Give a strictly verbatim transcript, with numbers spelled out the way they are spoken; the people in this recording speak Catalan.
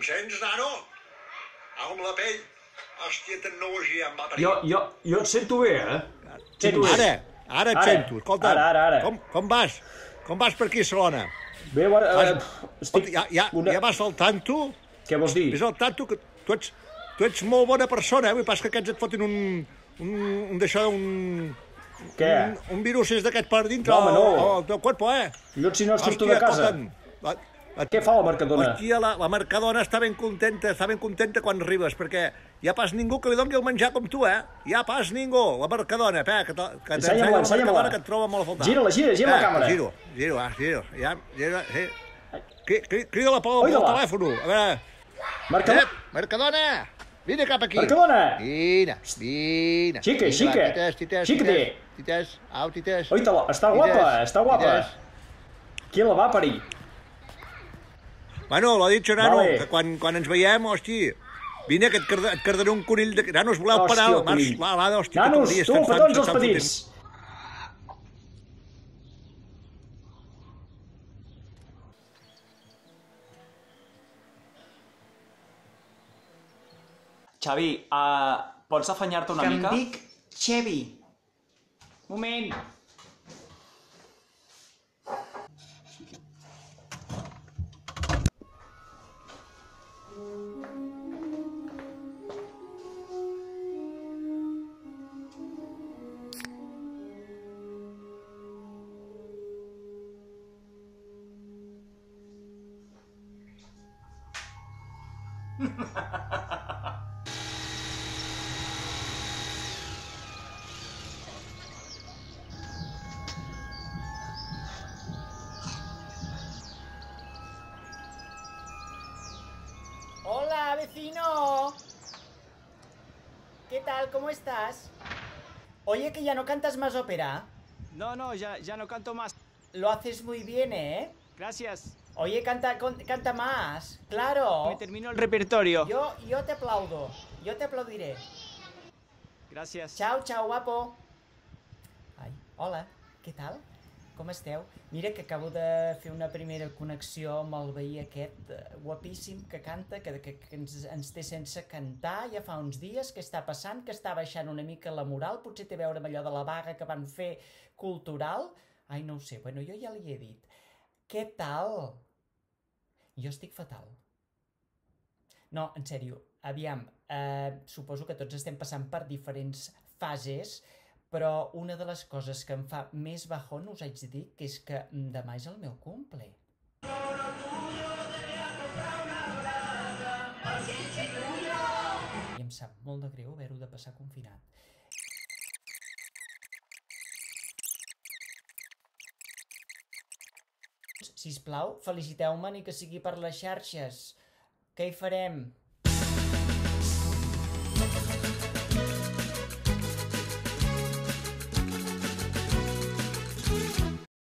Em sents, nano? Amb la pell. Hòstia, tecnologia em va parir. Jo, jo, jo et sento bé, eh? Sento bé. Ara, ara et Ara. sento. Escolta, Ara, ara, ara. Com, com vas? Com vas per aquí a Salona? Bé, bueno, eh, Vas- estic... Ja, ja, una- ja vas al tanto? Què vols dir? Ves al tanto que tu ets, tu ets molt bona persona, eh? Vull pas que aquests et fotin un... un, un d'això, un... Què? Un, un virus és d'aquest per dintre No, home, no. al, al teu cuerpo, eh? Jo si no surto Hòstia, de casa. escolta'm, la, la, Què fa la Mercadona? Hòstia, la, la Mercadona està ben contenta, està ben contenta quan arribes, perquè hi ha pas ningú que li doni el menjar com tu, eh? Hi ha pas ningú, la Mercadona, eh? Que, te- que t'ensenya Ensenya-me-la, la ensenya-me-la. Mercadona que et troba molt a faltar. Gira-la, gira, gira la Eh, càmera. Giro, giro, ah, giro, ja, gira, sí. Cri- cri- Crida-la pel, pel Oida-la. telèfon, a veure... Mercadona. Eh, Mercadona, vine cap aquí. Mercadona. Vine, vine. Xique, Vine, xique. va, Tites, tites, Xique-te. tites, tites, au, tites. Oita-la, està Tites, guapa, està guapa. tites. Qui la va parir? Bueno, l'ha dit Nano, Vale. que quan, quan ens veiem, hosti, vine que et, carda, et cardaré un conill de... Nanos, voleu Hòstia, parar? el conill. Va, va, hòstia, que Nanos, t'hauries tu, cansat, petons els s'estan petits. Xavi, uh, pots afanyar-te una Que em mica? dic Xevi. Moment! Hola, vecino. ¿Qué tal? ¿Cómo estás? Oye, que ya no cantas más ópera. No, no, ya, ya no canto más. Lo haces muy bien, ¿eh? Gracias. Oye, canta, con- canta más. Claro. Me terminó el repertorio. Yo, yo te aplaudo. Yo te aplaudiré. Gracias. Chao, chao, guapo. Ai, hola, què tal? Com esteu? Mira que acabo de fer una primera connexió amb el veí aquest eh, guapíssim que canta, que, que, que ens, ens té sense cantar ja fa uns dies. Què està passant? Que està baixant una mica la moral? Potser té a veure amb allò de la vaga que van fer cultural? Ai, no ho sé. Bueno, jo ja li he dit. Què tal? Jo estic fatal. No, en sèrio, aviam, eh, suposo que tots estem passant per diferents fases, però una de les coses que em fa més bajón, us haig de dir, que és que demà és el meu cumple. I em sap molt de greu haver-ho de passar confinat. Sisplau, feliciteu-me ni que sigui per les xarxes. Què hi farem?